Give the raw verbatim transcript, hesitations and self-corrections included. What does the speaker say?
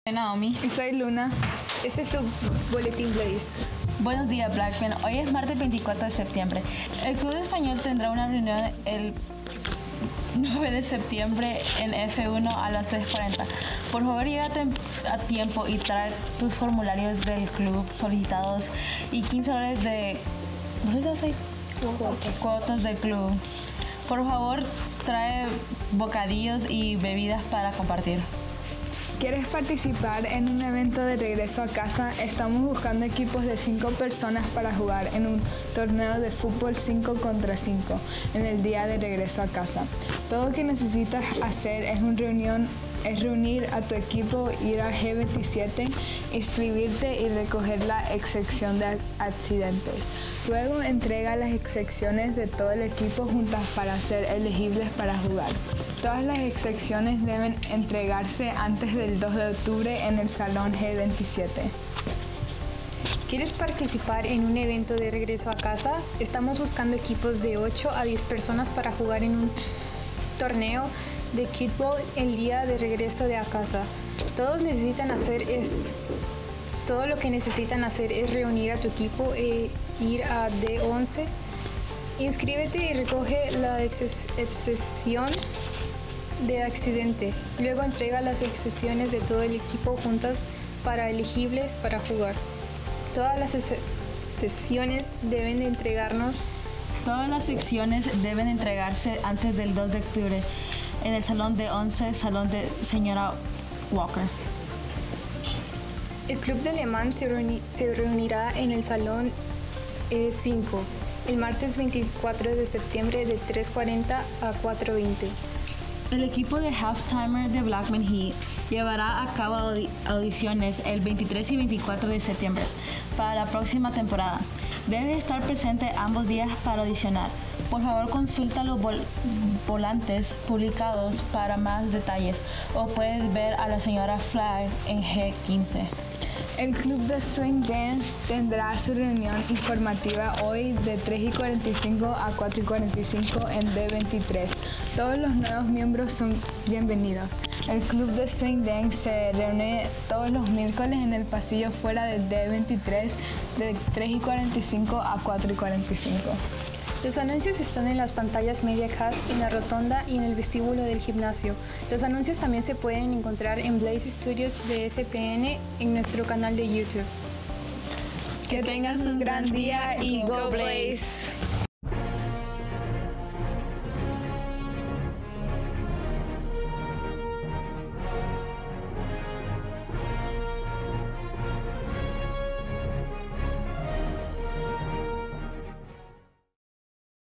Naomi. Y soy Luna. Este es tu Boletín Blaze. Buenos días, Blackman. Hoy es martes veinticuatro de septiembre. El Club Español tendrá una reunión el nueve de septiembre en F uno a las tres cuarenta. Por favor, llega a tiempo y trae tus formularios del club solicitados y quince dólares de... ¿No les das ahí? Cuotas. Cuotas del club. Por favor, trae bocadillos y bebidas para compartir. ¿Quieres participar en un evento de regreso a casa? Estamos buscando equipos de cinco personas para jugar en un torneo de fútbol cinco contra cinco en el día de regreso a casa. Todo lo que necesitas hacer es, una reunión, es reunir a tu equipo, ir a G veintisiete, inscribirte y recoger la excepción de accidentes. Luego entrega las excepciones de todo el equipo juntas para ser elegibles para jugar. Todas las excepciones deben entregarse antes del dos de octubre en el Salón G veintisiete. ¿Quieres participar en un evento de regreso a casa? Estamos buscando equipos de ocho a diez personas para jugar en un torneo de kickball el día de regreso de a casa. Todos necesitan hacer es todo lo que necesitan hacer es reunir a tu equipo e ir a D once. Inscríbete y recoge la excepción de accidente. Luego entrega las excepciones de todo el equipo juntas para elegibles para jugar. Todas las sesiones deben de entregarnos. Todas las secciones deben entregarse antes del dos de octubre en el Salón de once, Salón de Señora Walker. El Club de Le Mans se, reuni se reunirá en el Salón E cinco el martes veinticuatro de septiembre de tres cuarenta a cuatro veinte. El equipo de Halftimer de Blackman Heat llevará a cabo audi audiciones el veintitrés y veinticuatro de septiembre para la próxima temporada. Debe estar presente ambos días para audicionar. Por favor, consulta los vol volantes publicados para más detalles o puedes ver a la señora Flag en G quince. El Club de Swing Dance tendrá su reunión informativa hoy de tres y cuarenta y cinco a cuatro y cuarenta y cinco en D veintitrés. Todos los nuevos miembros son bienvenidos. El Club de Swing Dance se reúne todos los miércoles en el pasillo fuera de D veintitrés de tres y cuarenta y cinco a cuatro y cuarenta y cinco. Los anuncios están en las pantallas MediaCast, en la rotonda y en el vestíbulo del gimnasio. Los anuncios también se pueden encontrar en Blaze Studios B S P N en nuestro canal de YouTube. Que tengas un gran día y Go Blaze.